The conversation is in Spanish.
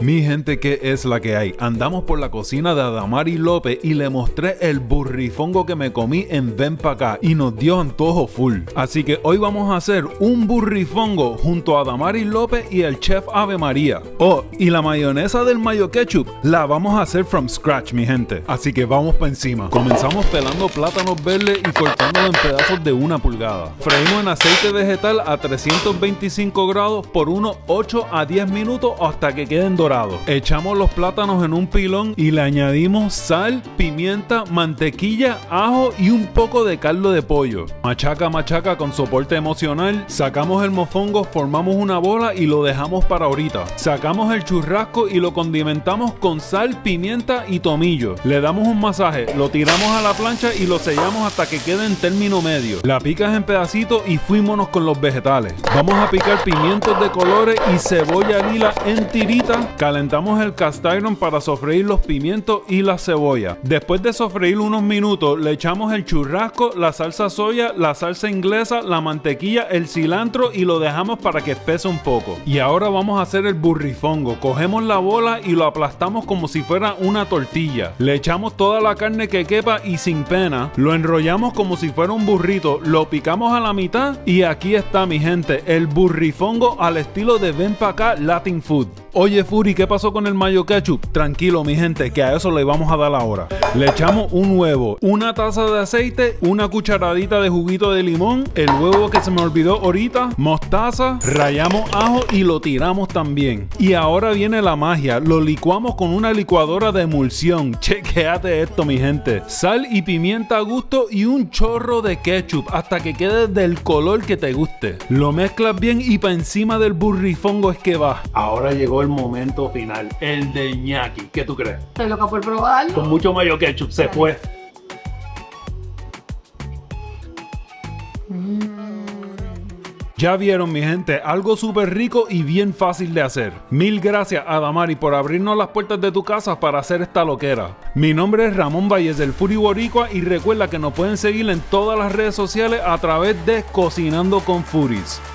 Mi gente, ¿qué es la que hay? Andamos por la cocina de Adamari López y le mostré el burrifongo que me comí en Ven Pa' Acá y nos dio antojo full. Así que hoy vamos a hacer un burrifongo junto a Adamari López y el chef Ave María. Oh, y la mayonesa del mayo ketchup la vamos a hacer from scratch, mi gente. Así que vamos pa' encima. Comenzamos pelando plátanos verdes y cortándolo en pedazos de 1 pulgada. Freímos en aceite vegetal a 325 grados por unos 8 a 10 minutos hasta que queden dorados. Echamos los plátanos en un pilón y le añadimos sal, pimienta, mantequilla, ajo y un poco de caldo de pollo. Machaca, machaca con soporte emocional. Sacamos el mofongo, formamos una bola y lo dejamos para ahorita. Sacamos el churrasco y lo condimentamos con sal, pimienta y tomillo. Le damos un masaje, lo tiramos a la plancha y lo sellamos hasta que quede en término medio. La picas en pedacitos y fuímonos con los vegetales. Vamos a picar pimientos de colores y cebolla lila en tiritas. Calentamos el cast iron para sofreír los pimientos y la cebolla. Después de sofreír unos minutos, le echamos el churrasco, la salsa soya, la salsa inglesa, la mantequilla, el cilantro y lo dejamos para que espese un poco. Y ahora vamos a hacer el burrifongo. Cogemos la bola y lo aplastamos como si fuera una tortilla. Le echamos toda la carne que quepa y sin pena. Lo enrollamos como si fuera un burrito. Lo picamos a la mitad y aquí está, mi gente, el burrifongo al estilo de Ven Pa' Acá Latin Food. Oye, Furi, ¿qué pasó con el mayo ketchup? Tranquilo, mi gente, que a eso le vamos a dar ahora. Le echamos un huevo, una taza de aceite, una cucharadita de juguito de limón, el huevo que se me olvidó ahorita, mostaza, rallamos ajo y lo tiramos también. Y ahora viene la magia, lo licuamos con una licuadora de emulsión. Chequéate esto, mi gente. Sal y pimienta a gusto y un chorro de ketchup hasta que quede del color que te guste. Lo mezclas bien y para encima del burrifongo es que va. Ahora llegó el momento final, el de ñaki. ¿Qué tú crees? Estoy loca por probarlo. Con mucho mayo ketchup, se fue. Ya vieron, mi gente, algo súper rico y bien fácil de hacer. Mil gracias a Adamari por abrirnos las puertas de tu casa para hacer esta loquera. Mi nombre es Ramón Valles del Furi Boricua y recuerda que nos pueden seguir en todas las redes sociales a través de Cocinando con Furis.